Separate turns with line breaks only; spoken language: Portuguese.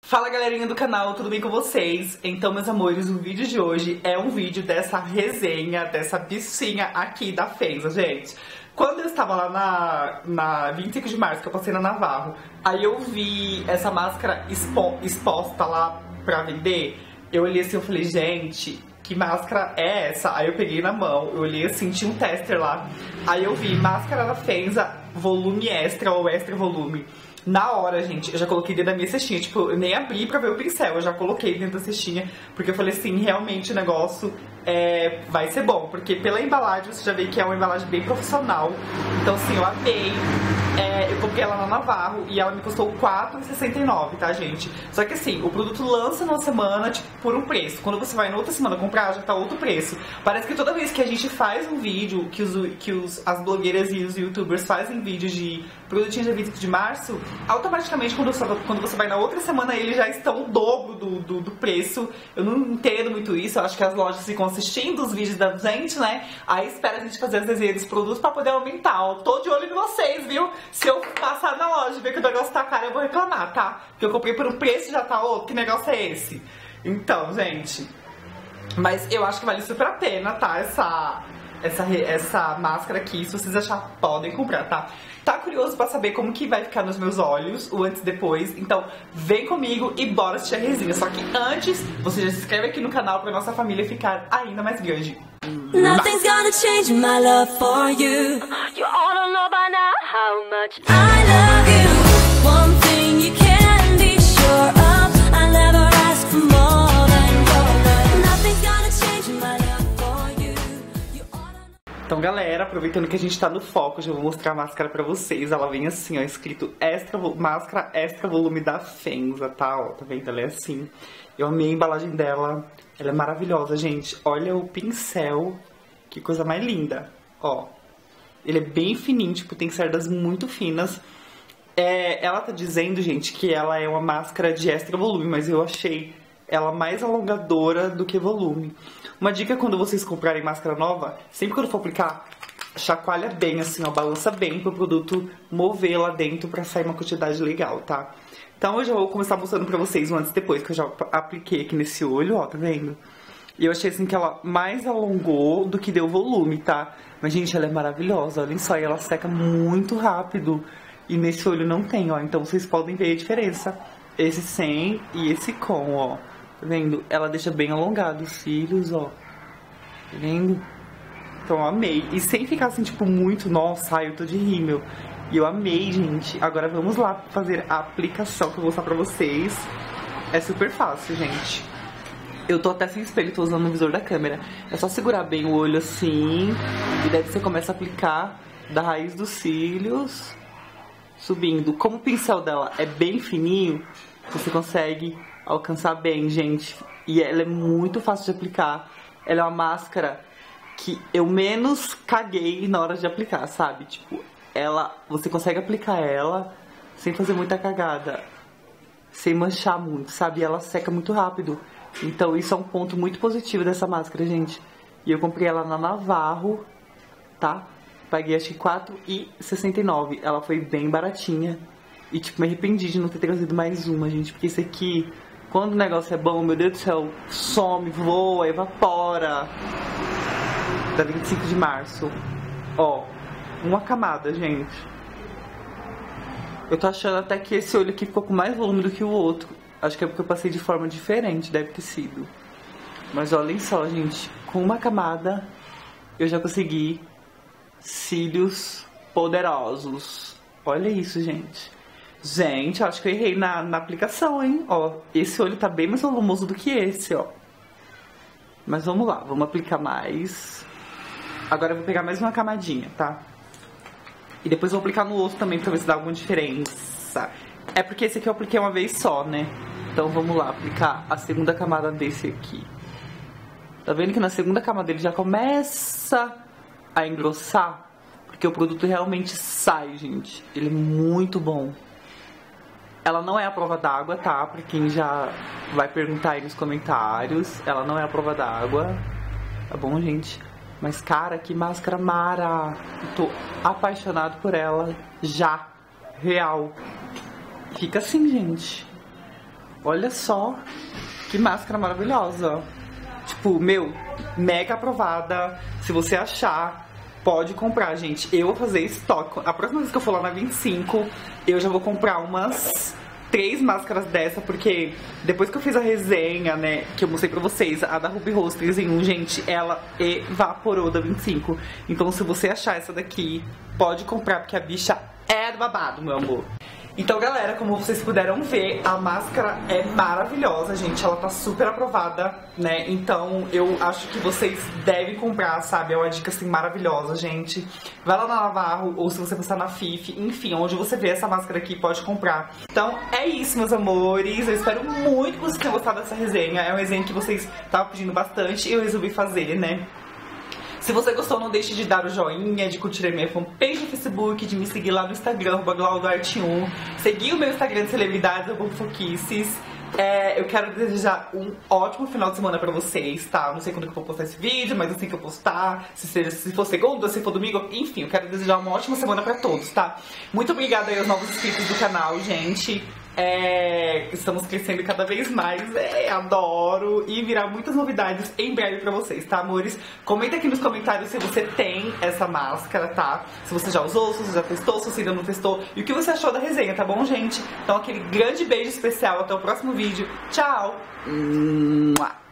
Fala galerinha do canal, tudo bem com vocês? Então, meus amores, o vídeo de hoje é um vídeo dessa resenha, dessa bichinha aqui da Fenza, gente. Quando eu estava lá na 25 de março, que eu passei na Navarro, aí eu vi essa máscara exposta lá pra vender. Eu olhei assim, eu falei, gente, que máscara é essa? Aí eu peguei na mão, eu olhei assim, tinha um tester lá. Aí eu vi máscara da Fenza, volume extra ou extra volume. Na hora, gente, eu já coloquei dentro da minha cestinha. Tipo, eu nem abri pra ver o pincel, eu já coloquei dentro da cestinha. Porque eu falei assim, realmente o negócio vai ser bom. Porque pela embalagem, você já vê que é uma embalagem bem profissional. Então, assim, eu amei. Eu comprei ela na Navarro e ela me custou R$4,69, tá, gente? Só que assim, o produto lança numa semana, tipo, por um preço. Quando você vai na outra semana comprar, já tá outro preço. Parece que toda vez que a gente faz um vídeo, as blogueiras e os youtubers fazem vídeos de produtinhos de 25 de março, automaticamente quando você vai na outra semana, eles já estão o dobro do preço. Eu não entendo muito isso, eu acho que as lojas ficam assistindo os vídeos da gente, né? Aí espera a gente fazer as resenhas dos produtos pra poder aumentar. Ó, tô de olho em vocês, viu? Se eu passar na loja e ver que o negócio tá caro, eu vou reclamar, tá? Porque eu comprei por um preço e já tá outro. Que negócio é esse? Então, gente... Mas eu acho que vale super a pena, tá? Essa máscara aqui, se vocês acharem, podem comprar, tá? Tá curioso pra saber como que vai ficar nos meus olhos, o antes e depois? Então vem comigo e bora assistir a resenha. Só que antes, você já se inscreve aqui no canal pra nossa família ficar ainda mais grande.
Nothing's gonna change my love for you. You all don't know by now how much I love you. One thing you can be sure of, I never ask for more than your love. Nothing's gonna change my love for you. You all don't know.
Então, galera, aproveitando que a gente tá no foco, já vou mostrar a máscara pra vocês. Ela vem assim, ó, escrito máscara extra volume da Fenza, tá? Ó, tá vendo? Ela é assim. Eu amei a embalagem dela. Ela é maravilhosa, gente. Olha o pincel. Que coisa mais linda. Ó. Ele é bem fininho, tipo, tem cerdas muito finas. Ela tá dizendo, gente, que ela é uma máscara de extra volume, mas eu achei ela mais alongadora do que volume. Uma dica quando vocês comprarem máscara nova, sempre quando for aplicar, chacoalha bem, assim, ó, balança bem pro produto mover lá dentro pra sair uma quantidade legal, tá? Então eu já vou começar mostrando pra vocês o antes e depois, que eu já apliquei aqui nesse olho, ó, tá vendo? E eu achei assim que ela mais alongou do que deu volume, tá? Mas, gente, ela é maravilhosa, olhem só, e ela seca muito rápido. E nesse olho não tem, ó, então vocês podem ver a diferença. Esse sem e esse com, ó. Tá vendo? Ela deixa bem alongado os cílios, ó. Tá vendo? Então eu amei. E sem ficar assim, tipo, muito, nossa, eu tô de rímel. E eu amei, gente. Agora vamos lá fazer a aplicação que eu vou mostrar pra vocês. É super fácil, gente. Eu tô até sem espelho, tô usando o visor da câmera. É só segurar bem o olho assim. E daí você começa a aplicar da raiz dos cílios, subindo. Como o pincel dela é bem fininho, você consegue alcançar bem, gente. E ela é muito fácil de aplicar. Ela é uma máscara que eu menos caguei na hora de aplicar, sabe? Tipo, você consegue aplicar ela sem fazer muita cagada, sem manchar muito, sabe? E ela seca muito rápido. Então isso é um ponto muito positivo dessa máscara, gente. E eu comprei ela na Navarro, tá? Paguei acho que R$4,69. Ela foi bem baratinha. E tipo, me arrependi de não ter trazido mais uma, gente. Porque isso aqui, quando o negócio é bom, meu Deus do céu, some, voa, evapora. Da 25 de março. Ó, uma camada, gente. Eu tô achando até que esse olho aqui ficou com mais volume do que o outro. Acho que é porque eu passei de forma diferente, deve ter sido. Mas olhem só, gente. Com uma camada, eu já consegui cílios poderosos. Olha isso, gente. Gente, acho que eu errei na aplicação, hein? Ó, esse olho tá bem mais volumoso do que esse, ó. Mas vamos lá, vamos aplicar mais. Agora eu vou pegar mais uma camadinha, tá? E depois eu vou aplicar no outro também pra ver se dá alguma diferença. É porque esse aqui eu apliquei uma vez só, né? Então vamos lá, aplicar a segunda camada desse aqui. Tá vendo que na segunda camada ele já começa a engrossar? Porque o produto realmente sai, gente. Ele é muito bom. Ela não é a prova d'água, tá? Pra quem já vai perguntar aí nos comentários. Ela não é a prova d'água. Tá bom, gente? Mas, cara, que máscara mara. Eu tô apaixonado por ela já. Real. Fica assim, gente. Olha só que máscara maravilhosa. Tipo, meu, mega aprovada. Se você achar, pode comprar, gente. Eu vou fazer estoque. A próxima vez que eu for lá na 25, eu já vou comprar umas 3 máscaras dessa, porque depois que eu fiz a resenha, né, que eu mostrei pra vocês, a da Ruby Rose 3 em 1, gente, ela evaporou da 25. Então se você achar essa daqui, pode comprar, porque a bicha é do babado, meu amor. Então, galera, como vocês puderam ver, a máscara é maravilhosa, gente. Ela tá super aprovada, né? Então, eu acho que vocês devem comprar, sabe? É uma dica, assim, maravilhosa, gente. Vai lá na Navarro, ou se você passar na FIF, enfim, onde você vê essa máscara aqui, pode comprar. Então, é isso, meus amores. Eu espero muito que vocês tenham gostado dessa resenha. É uma resenha que vocês estavam pedindo bastante e eu resolvi fazer, né? Se você gostou, não deixe de dar o joinha, de curtir a minha fanpage no Facebook, de me seguir lá no Instagram, @glaudoarte1, seguir o meu Instagram de celebridades, @foquices. Eu quero desejar um ótimo final de semana pra vocês, tá? Não sei quando que eu vou postar esse vídeo, mas assim que eu postar, se for segunda, se for domingo, enfim, eu quero desejar uma ótima semana pra todos, tá? Muito obrigada aí aos novos inscritos do canal, gente. Estamos crescendo cada vez mais, adoro, e virá muitas novidades em breve pra vocês, tá, amores? Comenta aqui nos comentários se você tem essa máscara, tá? Se você já usou, se você já testou, se você ainda não testou, e o que você achou da resenha, tá bom, gente? Então aquele grande beijo especial, até o próximo vídeo, tchau!